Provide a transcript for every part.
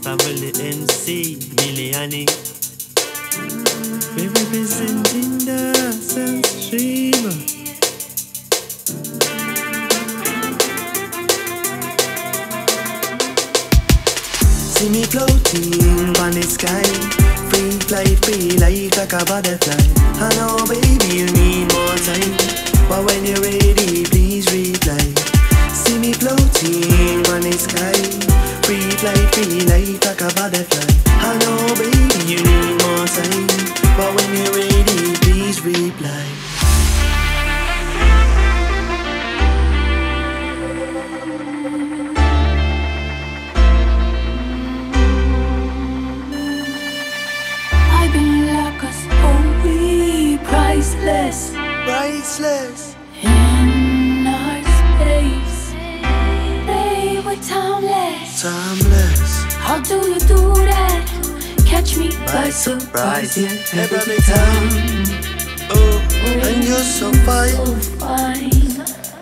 Family MC, Miliani. We representing the Sun Stream. See me floating on the sky, free flight, free like a butterfly. I know baby you need more time, but when you're ready please reply. See me floating on the sky, free flight, free like a butterfly. I know baby you need more time, but when you're ready please reply. Priceless, Priceless in our space, they were timeless. Timeless. How do you do that? Catch me by surprise, yeah, every time. Oh, and you're so fine. So fine.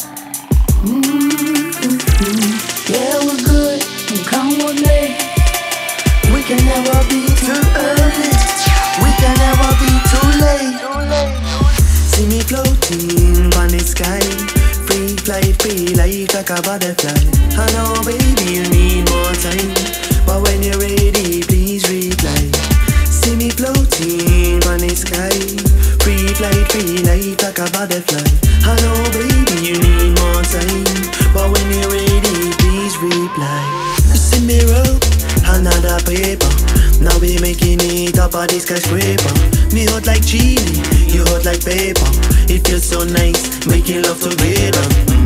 Yeah, we're good. Come with me. We can never be too early. We can never be too late. See me floating on the sky, free flight, free like a butterfly. I know baby you need more time, but when you're ready please reply. See me floating on the sky, free flight, free like a butterfly. I know baby you need more time, but when you're ready please reply. You see me roll another paper, now we making it up a skyscraper. Me hot like chili, you hot like pepper. It feels so nice, making love together.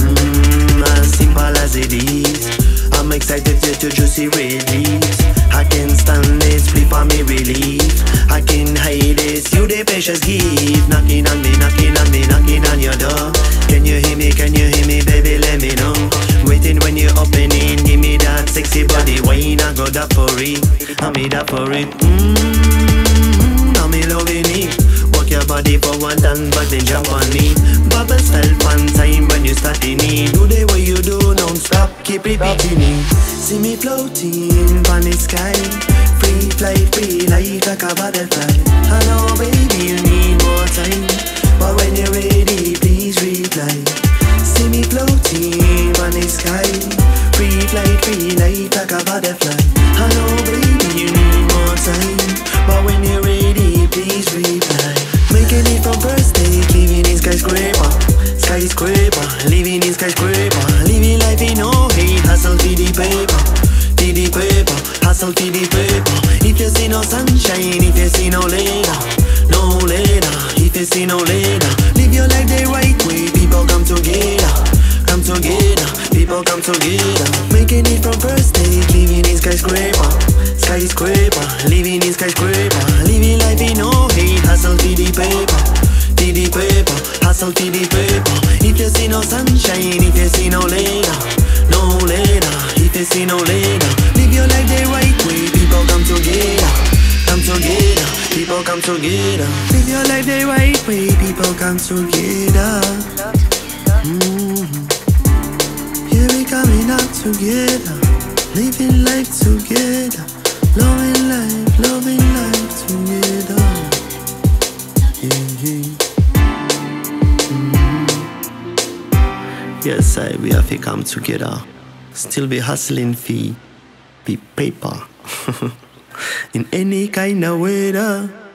As simple as it is, I'm excited to juicy release. I can't stand this, flip for me relief. I can hide this, you the precious gift. Knocking on me, knocking on me, knocking on your door. Can you hear me, baby, let me know. Waiting when you're opening, give me that sexy body wine. I got that for it, I made that for it. I'm in loving it. Walk your body for one dance, but then jump on me. Bubble style fun time when you starting it. Do the way you do non-stop, keep repeating it. See me floating on the sky, free flight, free like a butterfly. I know baby you need more time, but when you're ready please reply. See me floating on the sky, free flight, free like a butterfly. I know baby you need more time, but when you're ready please reply. Making it from first date, living in skyscraper, skyscraper, living in skyscraper, living life in no hate, hustle for the paper, hustle for the paper. If you see no sunshine, if you see no later, no later, if you see no later, live your life the right way, people come together, come together, people come together. Making it from first date, living in skyscraper, skyscraper, living in skyscraper, living life in no hate, hustle for the paper, hustle for the paper. If you see no sunshine, if you see no later, no later, if you see no later, live your life the right way, people come together, come together, people come together. Live your life the right way, people come together. Here we coming out together, living life together, loving life together. Yes, we have to come together. Still be hustling fee, be paper in any kind of weather.